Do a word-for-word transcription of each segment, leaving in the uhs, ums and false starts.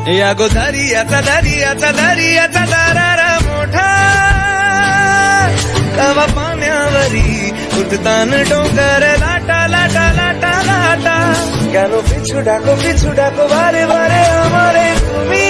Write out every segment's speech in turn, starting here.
या गो दर्याचा दर्याचा दर्याचा दरारा मोठा कवा पाण्यावरी उठतान डोंगर लाटा लाटा लाटा लाटा কেন পিছু ডাকো পিছু ডাকো বারে বারে আমারে তুমি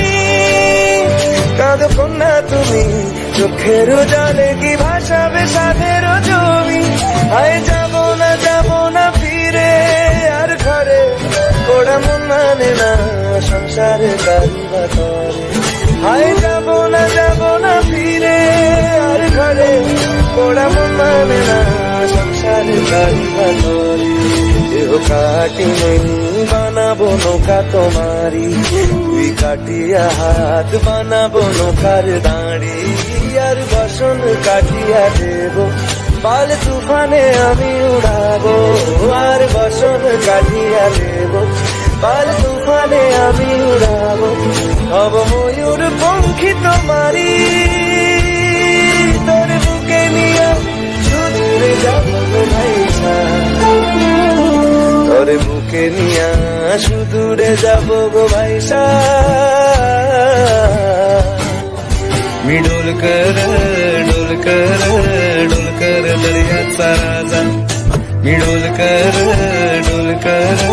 কাঁদো কন্যা তুমি চোখের জলে কি ভাসাবে সাধের জমি আয় যাবো না যাবো না ফিরে আর ঘরে ওরা মন মানে না সংসারে কারিবা করে আয় যাবো না যাবো না ফিরে আর ঘরে ওরা মন মানে না সংসারে কারিবা করে এও কাটি নেই বানাবো নৌকা তোমারি তুই কাটিয়া হাত বানাবো নৌকার দাঁড়ি আর বসন কাটিয়া দেব পাল তুফানে আমি উড়াবো আর বসন কাটিয়া দেব পাল তুফানে আমি উড়াবো হব ময়ূর পঙ্খী তোমারি তোর বুকে নিয়ে সুদূরে যাবো ভাইসা তোর বুকে নিয়ে সুদূরে যাবো গো ভাইসা मी डोलकर डोलकर डोलकर दर्याचा राजा मी डोलकर डोलकर